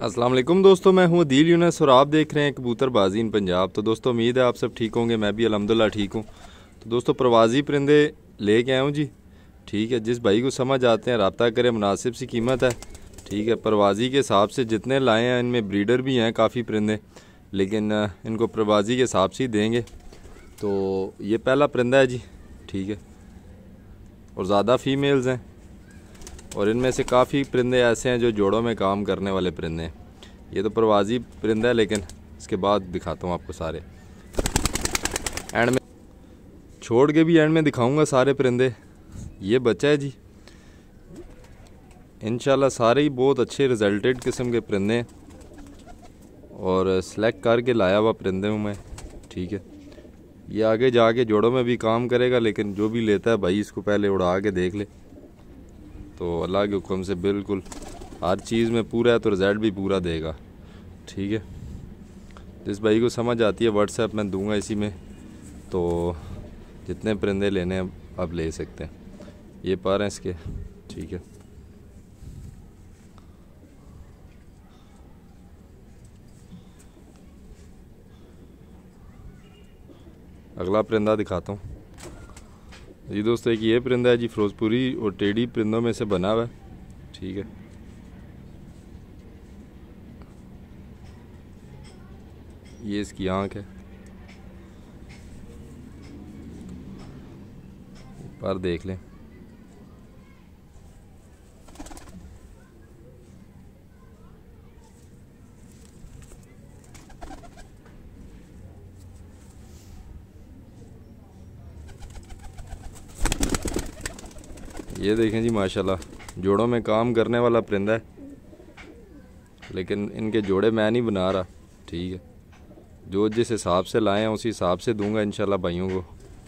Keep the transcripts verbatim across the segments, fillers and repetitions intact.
अस्सलाम वालेकुम दोस्तों, मैं हूं अदील यूनस और आप देख रहे हैं कबूतरबाजी इन पंजाब। तो दोस्तों उम्मीद है आप सब ठीक होंगे, मैं भी अल्हम्दुलिल्लाह ठीक हूं। तो दोस्तों प्रवासी परिंदे लेके आया हूं जी। ठीक है, जिस भाई को समझ आते हैं रब्ता करें, मुनासिब सी कीमत है। ठीक है, प्रवासी के हिसाब से जितने लाए हैं, इनमें ब्रीडर भी हैं काफ़ी परिंदे, लेकिन इनको प्रवासी के हिसाब से ही देंगे। तो ये पहला परिंदा है जी। ठीक है, और ज़्यादा फ़ीमेल्स हैं और इनमें से काफ़ी परिंदे ऐसे हैं जो जोड़ों में काम करने वाले परिंदे हैं। ये तो प्रवासी परिंदा है, लेकिन इसके बाद दिखाता हूँ आपको सारे एंड में, छोड़ के भी एंड में दिखाऊंगा सारे परिंदे। ये बच्चा है जी, इंशाल्लाह सारे ही बहुत अच्छे रिजल्टेड किस्म के परिंदे हैं और सेलेक्ट करके लाया हुआ परिंदे हूँ मैं। ठीक है, ये आगे जाके जोड़ों में भी काम करेगा, लेकिन जो भी लेता है भाई इसको पहले उड़ा के देख ले। तो अल्लाह के हुक्म से बिल्कुल हर चीज़ में पूरा है तो रिज़ल्ट भी पूरा देगा। ठीक है, जिस भाई को समझ आती है व्हाट्सएप में दूंगा इसी में, तो जितने परिंदे लेने हैं आप ले सकते हैं। ये पर हैं इसके। ठीक है, अगला परिंदा दिखाता हूँ जी। दोस्तों एक ये परिंदा है जी, फिरोजपुरी और टेडी परिंदों में से बना हुआ है। ठीक है, ये इसकी आँख है, पर देख लें। ये देखें जी, माशाल्लाह जोड़ों में काम करने वाला परिंदा है, लेकिन इनके जोड़े मैं नहीं बना रहा। ठीक है, जो जिस हिसाब से लाए हैं उसी हिसाब से दूंगा इंशाल्लाह भाइयों को।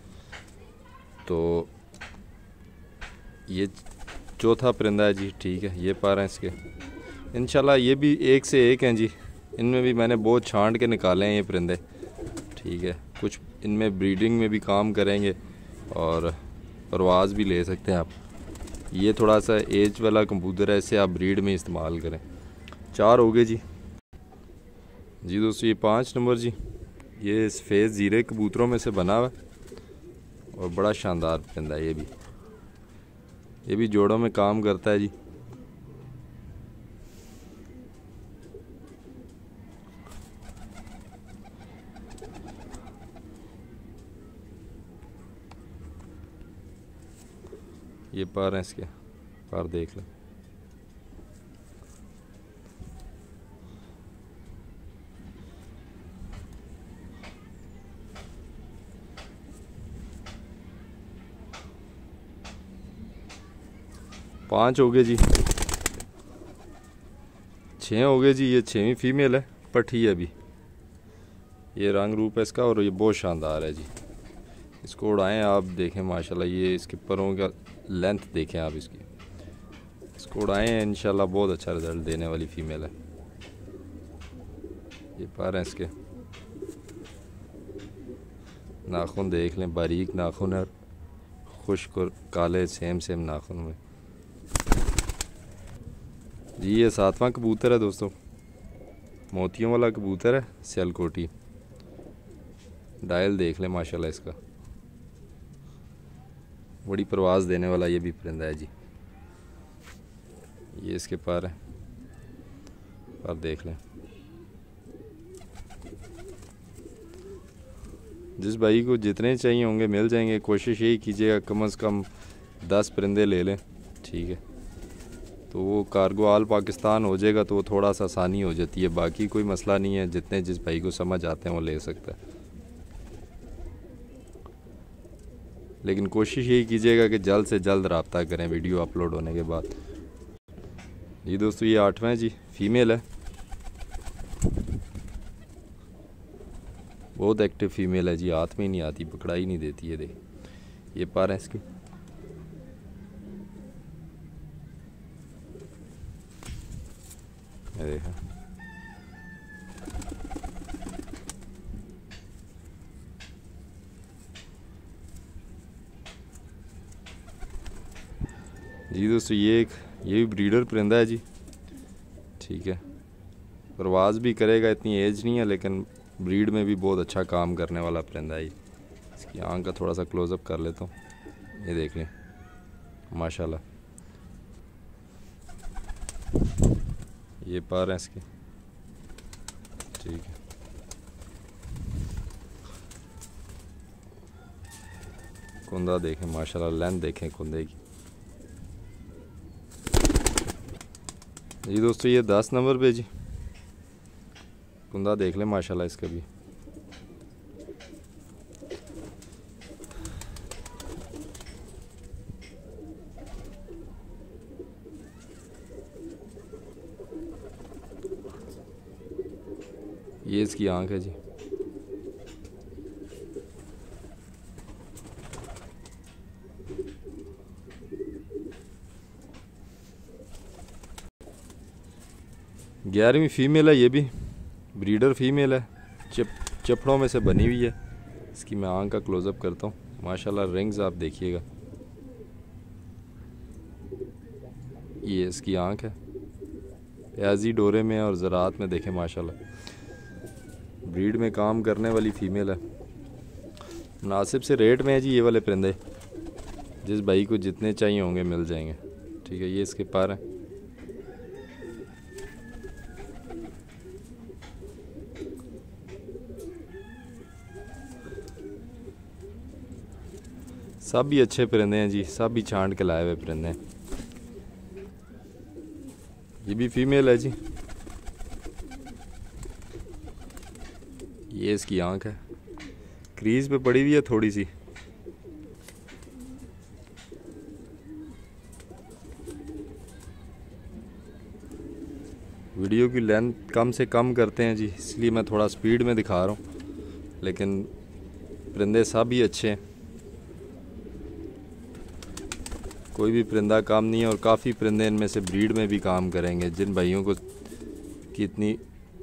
तो ये चौथा परिंदा है जी। ठीक है, ये पर हैं इसके, इंशाल्लाह ये भी एक से एक हैं जी। इनमें भी मैंने बहुत छांट के निकाले हैं ये परिंदे। ठीक है, कुछ इनमें ब्रीडिंग में भी काम करेंगे और परवाज़ भी ले सकते हैं आप। ये थोड़ा सा एज वाला कबूतर है, इसे आप ब्रीड में इस्तेमाल करें। चार हो गए जी। जी दोस्तों ये पाँच नंबर जी, ये सफ़ेद ज़ीरे कबूतरों में से बना हुआ और बड़ा शानदार परिंदा है। ये भी ये भी जोड़ों में काम करता है जी। ये पर हैं इसके, पर देख लें। पाँच हो गए जी। छः हो गए जी। ये छवीं फीमेल है, पठी है अभी। ये रंग रूप है इसका और ये बहुत शानदार है जी। इसको उड़ाएं आप, देखें माशाल्लाह, ये इसके परों का लेंथ देखें आप इसकी। इसको उड़ाएं, इंशाल्लाह बहुत अच्छा रिज़ल्ट देने वाली फ़ीमेल है। ये पर हैं इसके, नाखून देख लें, बारीक नाखून है, खुश्क और काले सेम सेम नाखून में जी। ये सातवां कबूतर है दोस्तों, मोतियों वाला कबूतर है, सियालकोटी। डायल देख लें माशाल्लाह इसका, बड़ी परवाज़ देने वाला ये भी परिंदा है जी। ये इसके पर है, पर देख लें। जिस भाई को जितने चाहिए होंगे मिल जाएंगे। कोशिश यही कीजिएगा कम से कम दस परिंदे ले लें। ठीक है, तो वो कार्गो आल पाकिस्तान हो जाएगा, तो वो थोड़ा सा आसानी हो जाती है। बाकी कोई मसला नहीं है, जितने जिस भाई को समझ आते हैं वो ले सकता है। लेकिन कोशिश यही कीजिएगा कि जल्द से जल्द रब्ता करें वीडियो अपलोड होने के बाद। जी दोस्तों ये आठवां जी, फीमेल है, बहुत एक्टिव फीमेल है जी। हाथ में ही नहीं आती, पकड़ा ही नहीं देती है। देख ये पर हैं इसकी। देखा जी दोस्तों, ये एक ये भी ब्रीडर परिंदा है जी। ठीक है, परवाज़ भी करेगा, इतनी एज नहीं है, लेकिन ब्रीड में भी बहुत अच्छा काम करने वाला परिंदा है। इसकी आँख का थोड़ा सा क्लोज़अप कर लेता हूँ, ये देख लें माशाल्लाह। ये पर हैं इसके, ठीक है। कुंदा देखें माशाल्लाह, लेंथ देखें कुंदे की। जी दोस्तों ये दस नंबर पे जी, कुंदा देख लें माशाल्लाह इसका भी। ये इसकी आंख है जी। ग्यारहवीं फीमेल है, ये भी ब्रीडर फीमेल है, चप चपड़ों में से बनी हुई है। इसकी मैं आंख का क्लोज़अप करता हूँ माशाल्लाह, रिंग्स आप देखिएगा। ये इसकी आंख है, प्याजी डोरे में और ज़रात में देखें माशाल्लाह। ब्रीड में काम करने वाली फ़ीमेल है, मुनासिब से रेट में है जी। ये वाले परिंदे जिस भाई को जितने चाहिए होंगे मिल जाएंगे, ठीक है। ये इसके पर हैं। सब भी अच्छे परिंदे हैं जी, सब भी छांट के लाए हुए परिंदे हैं। ये भी फीमेल है जी। ये इसकी आंख है, क्रीज पे पड़ी हुई है थोड़ी सी। वीडियो की लेंथ कम से कम करते हैं जी, इसलिए मैं थोड़ा स्पीड में दिखा रहा हूँ, लेकिन परिंदे सब भी अच्छे हैं, कोई भी परिंदा काम नहीं है। और काफ़ी परिंदे इनमें से ब्रीड में भी काम करेंगे। जिन भाइयों को की इतनी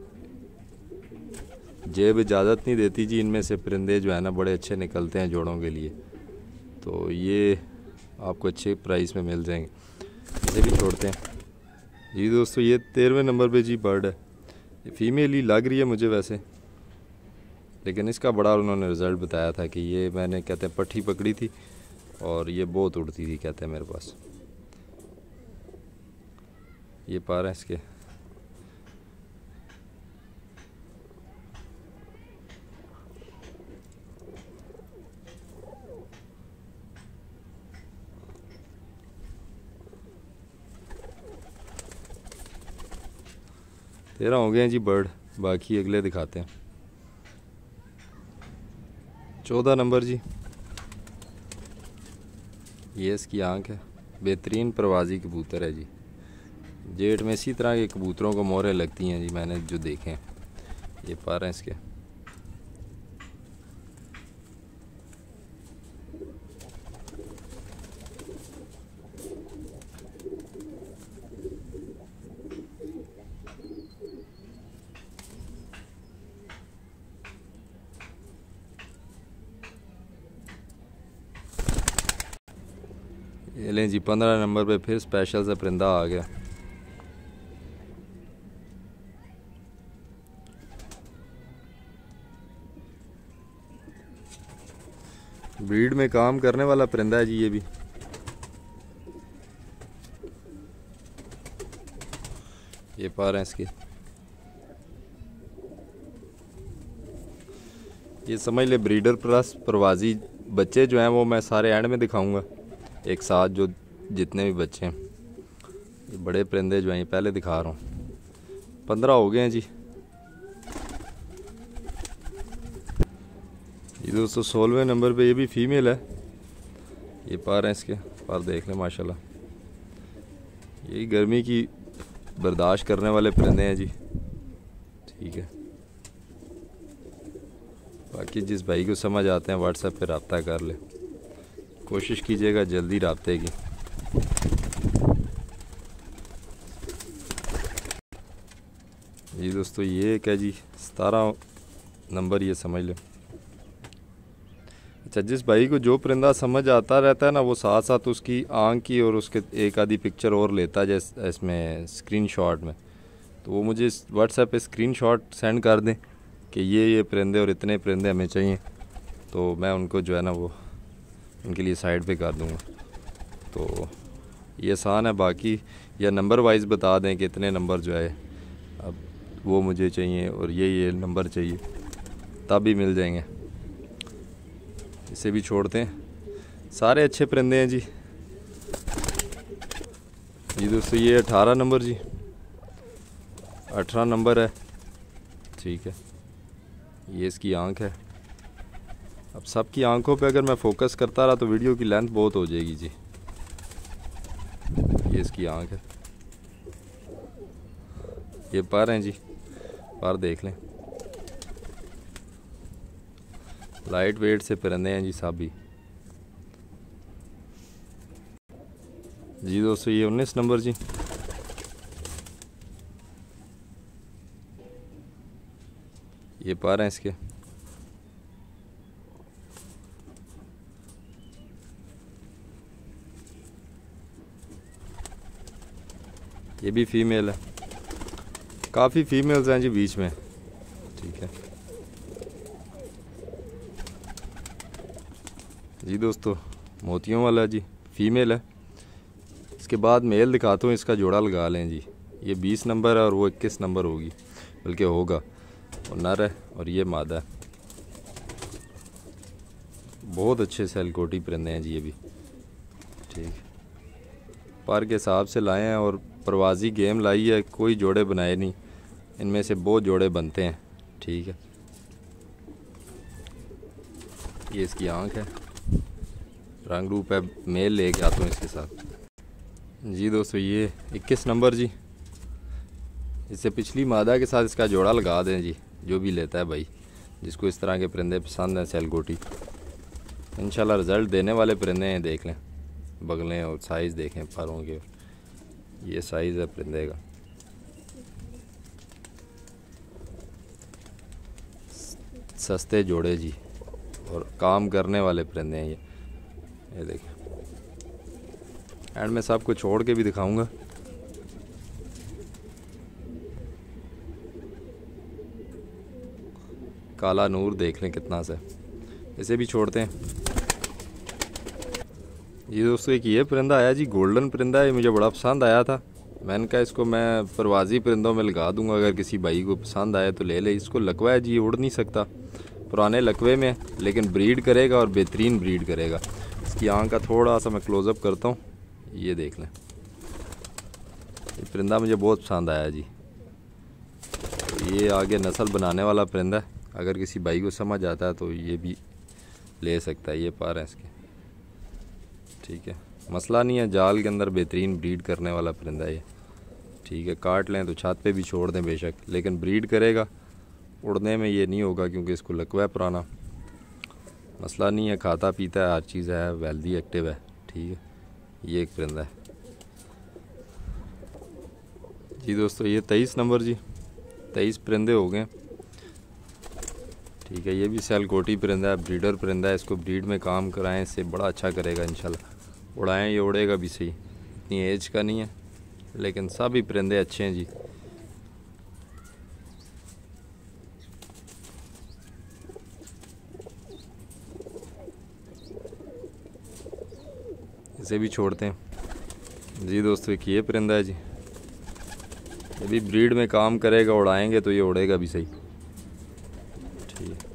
जेब इजाज़त नहीं देती जी, इनमें से परिंदे जो है ना बड़े अच्छे निकलते हैं जोड़ों के लिए, तो ये आपको अच्छे प्राइस में मिल जाएंगे। इसे भी छोड़ते हैं जी दोस्तों। ये तेरहवें नंबर पे जी बर्ड है, ये फीमेल ही लग रही है मुझे वैसे, लेकिन इसका बड़ा उन्होंने रिज़ल्ट बताया था कि ये मैंने कहते हैं पट्टी पकड़ी थी और ये बहुत उड़ती थी कहते हैं मेरे पास। ये पार है इसके। तेरह हो गए हैं जी बर्ड, बाकी अगले दिखाते हैं। चौदह नंबर जी, ये इसकी आंख है, बेहतरीन प्रवाजी कबूतर है जी। जेठ में इसी तरह के कबूतरों को मोहरें लगती हैं जी, मैंने जो देखे हैं। ये पर हैं इसके। ये लें जी पंद्रह नंबर पे फिर स्पेशल सा परिंदा आ गया। ब्रीड में काम करने वाला परिंदा है जी ये भी। ये पर हैं इसके। ये समझ ले ब्रीडर प्लस प्रवाजी बच्चे जो हैं वो मैं सारे एंड में दिखाऊंगा एक साथ, जो जितने भी बच्चे हैं। ये बड़े परिंदे जो हैं ये पहले दिखा रहा हूँ। पंद्रह हो गए हैं जी। ये दोस्तों सोलहवें नंबर पे ये भी फीमेल है। ये पर हैं इसके, पर देख लें माशाल्लाह। यही गर्मी की बर्दाश्त करने वाले परिंदे हैं जी, ठीक है। बाकी जिस भाई को समझ आते हैं व्हाट्सएप पे रब्ता कर ले, कोशिश कीजिएगा जल्दी रब्ते की। जी दोस्तों ये एक है जी सतारह नंबर, ये समझ लो। अच्छा, जिस भाई को जो परिंदा समझ आता रहता है ना, वो साथ साथ उसकी आंख की और उसके एक आधी पिक्चर और लेता है जैसे इसमें स्क्रीनशॉट में, तो वो मुझे व्हाट्सएप पे स्क्रीनशॉट सेंड कर दें कि ये ये परिंदे और इतने परिंदे हमें चाहिए, तो मैं उनको जो है ना वो उनके लिए साइड पे कर दूँगा। तो ये आसान है। बाकी या नंबर वाइज बता दें कि इतने नंबर जो है अब वो मुझे चाहिए और ये ये नंबर चाहिए, तब भी मिल जाएंगे। इसे भी छोड़ते हैं। सारे अच्छे परिंदे हैं जी। जी दोस्तों ये अठारह नंबर जी, अठारह नंबर है, ठीक है। ये इसकी आंख है। अब सबकी आंखों पे अगर मैं फोकस करता रहा तो वीडियो की लेंथ बहुत हो जाएगी जी। ये इसकी आंख है। ये पर हैं जी, पर देख लें। लाइट वेट से परिंदे हैं जी सब भी। जी दोस्तों ये उन्नीस नंबर जी, ये पर हैं इसके। ये भी फीमेल है। काफ़ी फीमेल्स हैं जी बीच में, ठीक है जी। दोस्तों मोतियों वाला जी फीमेल है। इसके बाद मेल दिखाता हूँ, इसका जोड़ा लगा लें जी। ये बीस नंबर है और वो इक्कीस नंबर होगी, बल्कि होगा। और नर है और ये मादा है। बहुत अच्छे सेलकोटी परिंदे हैं जी ये भी, ठीक। पर के हिसाब से लाए हैं और परवाज़ी गेम लाई है, कोई जोड़े बनाए नहीं। इनमें से बहुत जोड़े बनते हैं, ठीक है। ये इसकी आंख है, रंग रूप है। मेल लेके आता हूँ इसके साथ जी। दोस्तों ये इक्कीस नंबर जी। इससे पिछली मादा के साथ इसका जोड़ा लगा दें जी, जो भी लेता है भाई, जिसको इस तरह के परिंदे पसंद हैं सेलकोटी। इंशाल्लाह रिज़ल्ट देने वाले परिंदे हैं। देख लें बगलें और साइज़ देखें परों के। ये साइज़ है परिंदे का। सस्ते जोड़े जी और काम करने वाले परिंदे हैं ये। ये देखें, एंड में सबको छोड़ के भी दिखाऊंगा। काला नूर देख लें कितना सा। इसे भी छोड़ते हैं। ये दोस्तों एक ये परिंदा आया जी, गोल्डन परिंदा है। मुझे बड़ा पसंद आया था। मैंने कहा इसको मैं परवाज़ी परिंदों में लगा दूंगा, अगर किसी भाई को पसंद आए तो ले ले। इसको लकवा है जी, उड़ नहीं सकता, पुराने लकवे में, लेकिन ब्रीड करेगा और बेहतरीन ब्रीड करेगा। इसकी आंख का थोड़ा सा मैं क्लोज़अप करता हूँ, ये देख लें। ये परिंदा मुझे बहुत पसंद आया जी। तो ये आगे नस्ल बनाने वाला परिंदा है। अगर किसी भाई को समझ आता है तो ये भी ले सकता है। ये पार है इसके, ठीक है। मसला नहीं है, जाल के अंदर बेहतरीन ब्रीड करने वाला परिंदा है ये, ठीक है। काट लें तो छत पे भी छोड़ दें बेशक, लेकिन ब्रीड करेगा। उड़ने में ये नहीं होगा क्योंकि इसको लकवा है पुराना। मसला नहीं है, खाता पीता है, हर चीज़ है, वेल्दी एक्टिव है, ठीक है। ये एक परिंदा है जी। दोस्तों ये तेईस नंबर जी, तेईस परिंदे हो गए, ठीक है। ये भी सेलकोटी परिंदा है, ब्रीडर परिंदा है। इसको ब्रीड में काम कराएं, इससे बड़ा अच्छा करेगा इंशाल्लाह। उड़ाएं ये उड़ेगा भी सही। इतनी एज का नहीं है, लेकिन सभी परिंदे अच्छे हैं जी। इसे भी छोड़ते हैं जी। दोस्तों एक ये परिंदा है जी, ये भी ब्रीड में काम करेगा। उड़ाएंगे तो ये उड़ेगा भी सही, ठीक है।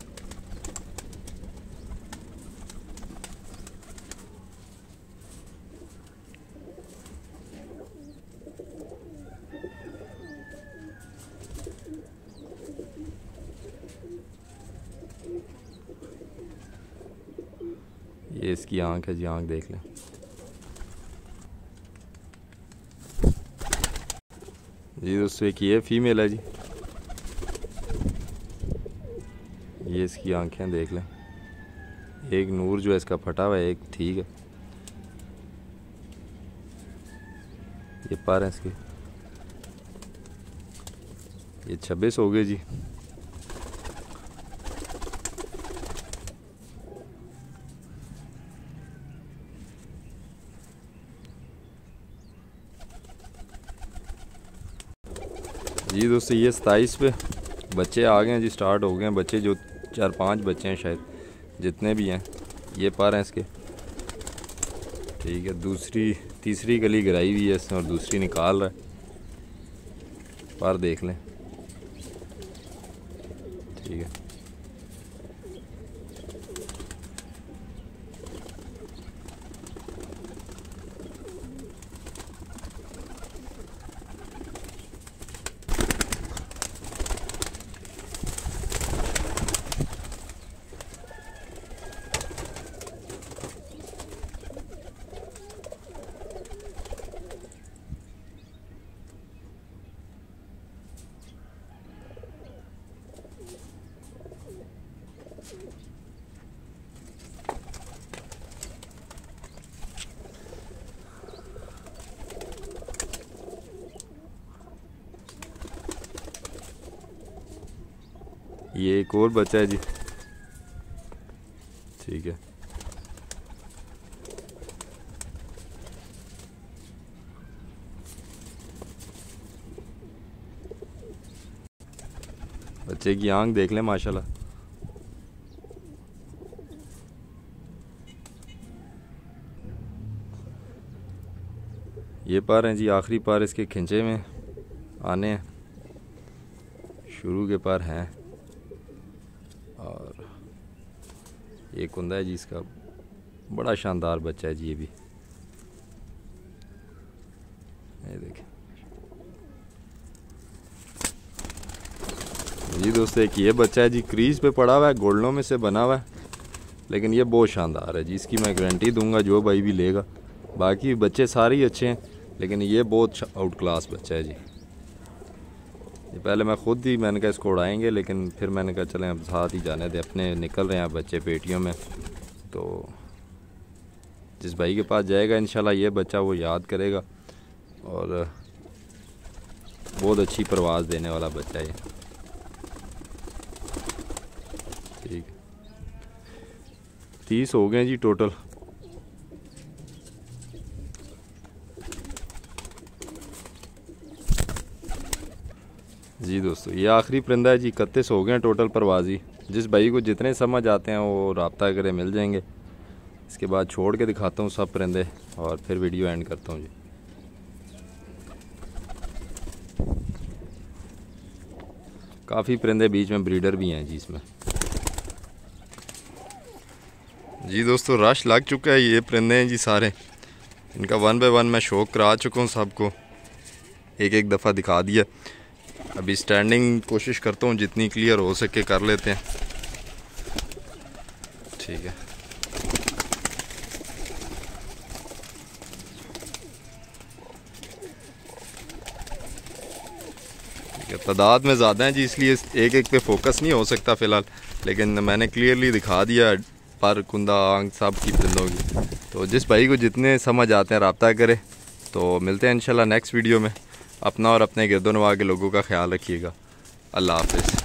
ये इसकी आंख है जी, आंख देख लें। जी दोस्तों एक ये फीमेल है जी। ये इसकी आंखें देख लें। एक नूर जो है इसका फटा हुआ है, एक ठीक है। ये पर है इसके। ये छब्बीस हो गए जी। जी दोस्तों ये सताईस पे बच्चे आ गए हैं जी, स्टार्ट हो गए हैं बच्चे, जो चार पांच बच्चे हैं शायद, जितने भी हैं ये पर हैं इसके। ठीक है, दूसरी तीसरी कली गिराई हुई है इसने और दूसरी निकाल रहा है, पर देख लें। ठीक है, ये एक और बच्चा है जी। ठीक है, बच्चे की आंख देख लें माशाल्लाह। ये पार हैं जी, आखिरी पार इसके खिंचे में आने हैं, शुरू के पार हैं। और ये कुंदा है जी इसका, बड़ा शानदार बच्चा है जी ये भी, ये देखें जी दोस्तों। एक ये बच्चा है जी, क्रीज पे पड़ा हुआ है, गोल्डनों में से बना हुआ है, लेकिन ये बहुत शानदार है जी, इसकी मैं गारंटी दूंगा जो भाई भी लेगा। बाकी बच्चे सारे ही अच्छे हैं, लेकिन ये बहुत आउट क्लास बच्चा है जी। ये पहले मैं खुद ही मैंने कहा इसको उड़ाएंगे, लेकिन फिर मैंने कहा चलें अब साथ ही जाने दे, अपने निकल रहे हैं बच्चे पेटियों में। तो जिस भाई के पास जाएगा इंशाल्लाह ये बच्चा वो याद करेगा, और बहुत अच्छी परवाज़ देने वाला बच्चा है ये। ठीक, तीस हो गए जी टोटल। जी दोस्तों ये आखिरी परिंदा है जी, इकतीस हो गए हैं टोटल परवाज़ी। जिस भाई को जितने समझ आते हैं वो रब्ता करे, मिल जाएंगे। इसके बाद छोड़ के दिखाता हूँ सब परिंदे और फिर वीडियो एंड करता हूँ जी। काफ़ी परिंदे बीच में ब्रीडर भी हैं जी इसमें। जी दोस्तों रश लग चुका है, ये परिंदे हैं जी सारे, इनका वन बाय वन मैं शो करा चुका हूँ, सबको एक एक दफ़ा दिखा दिया। अभी स्टैंडिंग कोशिश करता हूँ जितनी क्लियर हो सके कर लेते हैं। ठीक है, ठीक है, तादाद में ज़्यादा हैं जी, इसलिए एक एक पे फोकस नहीं हो सकता फ़िलहाल, लेकिन मैंने क्लियरली दिखा दिया पर, कुंदा, आंख सब की परिंदों की। तो जिस भाई को जितने समझ आते हैं रब्ता करे। तो मिलते हैं इंशाल्लाह नेक्स्ट वीडियो में। अपना और अपने गिरदोनवा के लोगों का ख्याल रखिएगा। अल्लाह हाफ़िज़।